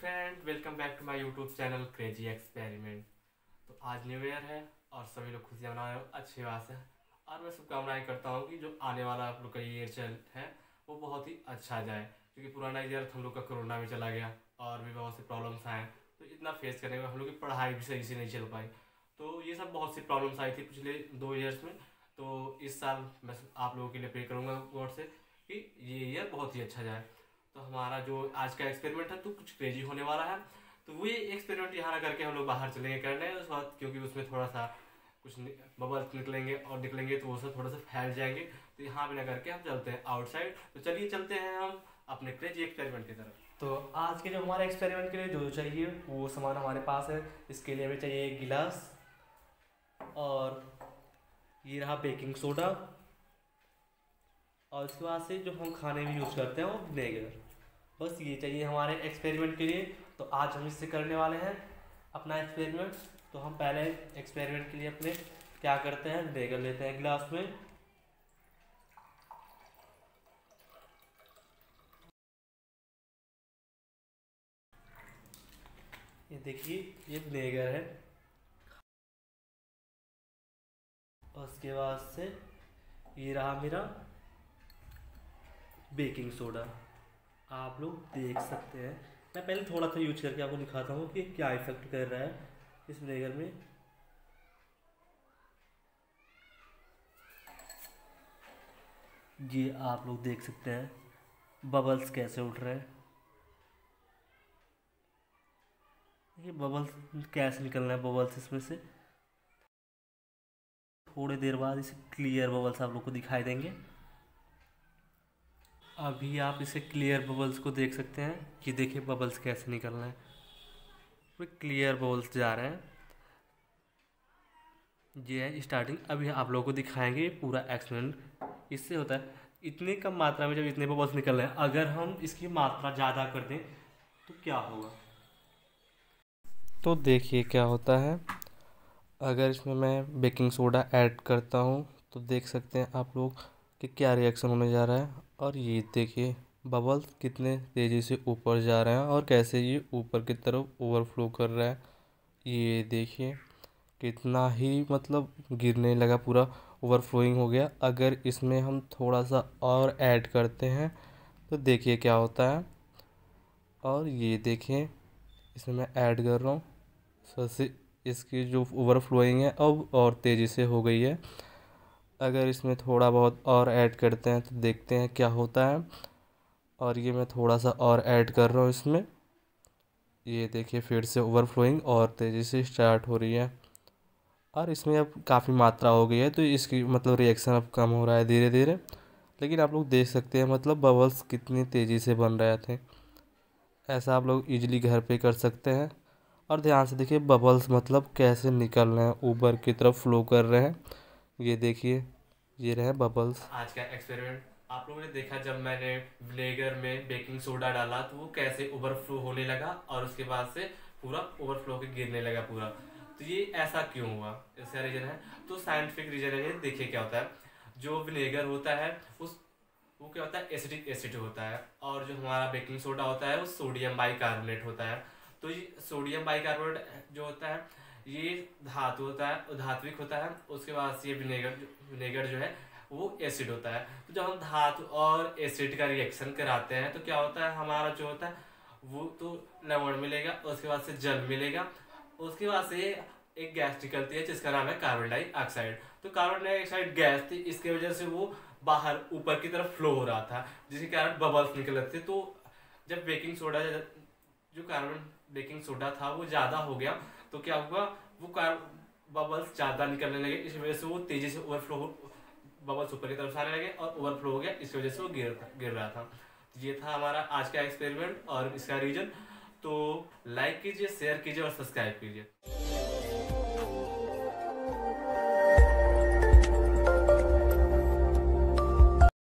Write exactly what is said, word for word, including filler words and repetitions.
Friend, welcome back to my YouTube channel crazy experiment. तो आज new year है और सभी लोग खुशियाँ मना रहे हो, अच्छी बात है। और मैं शुभकामनाएं करता हूँ कि जो आने वाला आप लोग का ईयर चल है वो बहुत ही अच्छा जाए, क्योंकि पुराना ईयर हम लोग का कोरोना में चला गया और भी बहुत से प्रॉब्लम्स आए, तो इतना फेस करने में हम लोग की पढ़ाई भी सही से नहीं चल पाई। तो ये सब बहुत सी प्रॉब्लम्स आई थी पिछले दो ईयर्स में। तो इस साल मैं आप लोगों के लिए प्रे करूँगा गॉड से कि ये ईयर बहुत ही अच्छा जाए। तो हमारा जो आज का एक्सपेरिमेंट है तो कुछ क्रेजी होने वाला है। तो वो ये एक्सपेरिमेंट यहाँ ना करके हम लोग बाहर चलेंगे करने उस वक्त, क्योंकि उसमें थोड़ा सा कुछ बबल्स निकलेंगे और निकलेंगे तो वो सब थोड़ा सा फैल जाएंगे। तो यहाँ भी ना करके हम चलते हैं आउटसाइड। तो चलिए चलते हैं हम अपने क्रेजी एक्सपेरिमेंट की तरफ। तो आज के जो हमारे एक्सपेरिमेंट के लिए जो चाहिए वो सामान हमारे पास है। इसके लिए हमें चाहिए एक गिलास और ये रहा बेकिंग सोडा, और उसके बाद से जो हम खाने में यूज़ करते हैं वो विनेगर। बस ये चाहिए हमारे एक्सपेरिमेंट के लिए। तो आज हम इससे करने वाले हैं अपना एक्सपेरिमेंट। तो हम पहले एक्सपेरिमेंट के लिए अपने क्या करते हैं, विनेगर लेते हैं गिलास में। ये देखिए ये विनेगर है। और उसके बाद से ये रहा मेरा बेकिंग सोडा, आप लोग देख सकते हैं। मैं पहले थोड़ा सा यूज करके आपको दिखाता हूँ कि क्या इफेक्ट कर रहा है इस विनेगर में। ये आप लोग देख सकते हैं बबल्स कैसे उठ रहे हैं। ये बबल्स कैसे निकल रहे हैं, बबल्स इसमें से थोड़ी देर बाद इसे क्लियर बबल्स आप लोग को दिखाई देंगे। अभी आप इसे क्लियर बबल्स को देख सकते हैं। ये देखिए बबल्स कैसे निकल रहे हैं, वो क्लियर बबल्स जा रहे हैं। ये है स्टार्टिंग। अभी आप लोगों को दिखाएंगे पूरा एक्सपेरिमेंट। इससे होता है इतनी कम मात्रा में जब इतने बबल्स निकल रहे हैं, अगर हम इसकी मात्रा ज़्यादा कर दें तो क्या होगा। तो देखिए क्या होता है। अगर इसमें मैं बेकिंग सोडा ऐड करता हूँ तो देख सकते हैं आप लोग कि क्या रिएक्शन होने जा रहा है। और ये देखिए बबल्स कितने तेज़ी से ऊपर जा रहे हैं और कैसे ये ऊपर की तरफ ओवरफ्लो कर रहा है। ये देखिए कितना ही मतलब गिरने लगा, पूरा ओवरफ्लोइंग हो गया। अगर इसमें हम थोड़ा सा और ऐड करते हैं तो देखिए क्या होता है। और ये देखिए इसमें मैं ऐड कर रहा हूँ, सबसे इसकी जो ओवरफ्लोइंग है अब और तेज़ी से हो गई है। अगर इसमें थोड़ा बहुत और ऐड करते हैं तो देखते हैं क्या होता है। और ये मैं थोड़ा सा और ऐड कर रहा हूँ इसमें। ये देखिए फिर से ओवरफ्लोइंग और तेज़ी से स्टार्ट हो रही है। और इसमें अब काफ़ी मात्रा हो गई है तो इसकी मतलब रिएक्शन अब कम हो रहा है धीरे धीरे। लेकिन आप लोग देख सकते हैं मतलब बबल्स कितनी तेज़ी से बन रहे थे। ऐसा आप लोग इजीली घर पे कर सकते हैं। और ध्यान से देखिए बबल्स मतलब कैसे निकल रहे हैं, ऊपर की तरफ फ्लो कर रहे हैं। ये देखिए ये रहे बबल्स। आज का एक्सपेरिमेंट आप लोगों ने देखा, जब मैंने विनेगर में बेकिंग सोडा डाला तो वो कैसे ओवरफ्लो होने लगा और उसके बाद से पूरा ओवरफ्लो के गिरने लगा पूरा। तो ये ऐसा क्यों हुआ, इसका रीजन है तो साइंटिफिक रीजन है। देखिए क्या होता है, जो विनेगर होता है उस वो क्या होता है, एसिडिक एसिड होता है। और जो हमारा बेकिंग सोडा होता है वो सोडियम बाइकार्बोनेट होता है। तो ये सोडियम बाइकार्बोनेट जो होता है ये धातु होता है, धात्विक होता है। उसके बाद से ये विनेगर विनेगर जो है वो एसिड होता है। तो जब हम धातु और एसिड का रिएक्शन कराते हैं तो क्या होता है, हमारा जो होता है वो तो लवण मिलेगा, उसके बाद से जल मिलेगा, उसके बाद से एक गैस निकलती है जिसका नाम है कार्बन डाइऑक्साइड। तो कार्बन डाइऑक्साइड गैस थी, इसकी वजह से वो बाहर ऊपर की तरफ फ्लो हो रहा था, जिसके कारण बबल्स निकल रहे थे। तो जब बेकिंग सोडा जो कार्बन बेकिंग सोडा था वो ज़्यादा हो गया तो क्या हुआ, वो कार बबल्स ज़्यादा निकलने लगे। इस वजह से वो तेज़ी से ओवरफ्लो बबल्स ऊपर की तरफ आने लगे और ओवरफ्लो हो गया, इसकी वजह से वो गिर गिर रहा था। ये था हमारा आज का एक्सपेरिमेंट और इसका रीजन। तो लाइक कीजिए, शेयर कीजिए और सब्सक्राइब कीजिए।